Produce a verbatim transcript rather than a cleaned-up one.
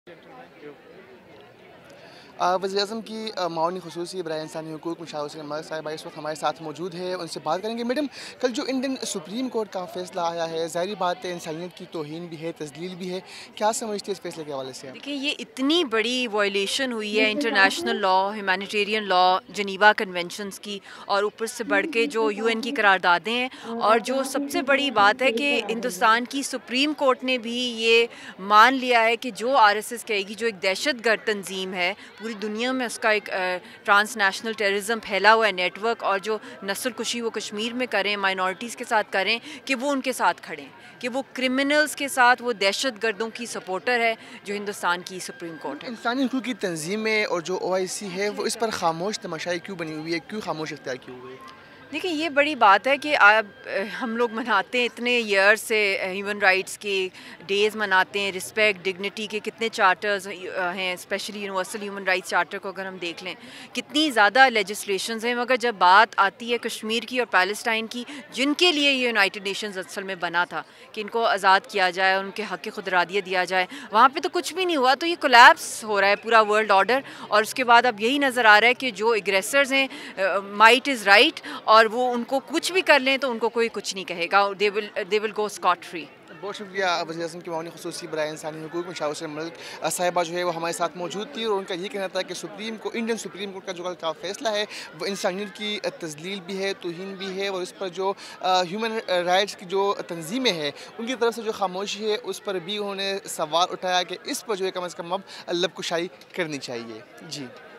वज़ीर-ए-आज़म की माओनी ख़ुसूसी बराए इंसानी हकूक़ मुशावरा हुसैन मलिक साहिबा इस वक्त हमारे साथ मौजूद है, उनसे बात करेंगे। मैडम, कल जो इंडियन सुप्रीम कोर्ट का फ़ैसला आया है, ज़ाहिर बात है इंसानियत की तौहीन भी है, तज़लील भी है, क्या समझती है इस फ़ैसले के हवाले से आप? देखिए, ये इतनी बड़ी वायलेशन हुई है international law, humanitarian law, Geneva conventions की, और ऊपर से बढ़ के जो यूएन की करारदादें हैं, और जो सबसे बड़ी बात है कि हिंदुस्तान की सुप्रीम कोर्ट ने भी ये मान लिया है कि जो आरएसएस कहेगी, जो एक दहशतगर्द तंजीम है, पूरी दुनिया में उसका एक ट्रांसनेशनल टेररिज्म फैला हुआ है नेटवर्क, और जो नस्ल कुशी वो कश्मीर में करें, माइनॉरिटीज़ के साथ करें, कि वो उनके साथ खड़ें, कि वो क्रिमिनल्स के साथ, वो दहशतगर्दों की सपोर्टर है जो हिंदुस्तान की सुप्रीम कोर्ट है। इंसानी हकूक़ की तंजीमें और जो ओ आई सी है वो इस पर खामोश तमाशाई क्यों बनी हुई है, क्यों खामोश इख्तियार की हुई है? देखिए, ये बड़ी बात है कि अब हम लोग मनाते हैं इतने ईयर्स से, ह्यूमन राइट्स के डेज़ मनाते हैं, रिस्पेक्ट, डिग्निटी के कितने चार्टर्स हैं, specially universal human rights charter को अगर हम देख लें, कितनी ज़्यादा लेजिस्लेशंस हैं, मगर जब बात आती है कश्मीर की और पैलेस्टाइन की, जिनके लिए ये यूनाइटेड नेशंस असल में बना था कि इनको आज़ाद किया जाए, उनके हक़ खुदरादियत दिया जाए, वहाँ पर तो कुछ भी नहीं हुआ। तो ये कोलैप्स हो रहा है पूरा वर्ल्ड ऑर्डर, और उसके बाद अब यही नज़र आ रहा है कि जो एग्रेसर्स हैं, माइट इज़ राइट, और वो उनको कुछ भी कर लें तो उनको कोई कुछ नहीं कहेगा, they will they will go scot free. बहुत शुक्रिया। वज़ीर-ए-आज़म की माओनी ख़ुसूसी बराए इंसानी हकूक़ मुशावरा हुसैन मलिक साहिबा जो है वो हमारे साथ मौजूद थी, और उनका ये कहना था कि सुप्रीम को इंडियन सुप्रीम कोर्ट का जो कल का फ़ैसला है वो इंसानियत की तज़लील भी है, तौहीन भी है, और इस पर जो ह्यूमन राइट्स की जो तंजीमें हैं उनकी तरफ से जो खामोशी है उस पर भी उन्होंने सवाल उठाया कि इस पर जो है कम अज़ कम अब लबकुशाई करनी चाहिए। जी।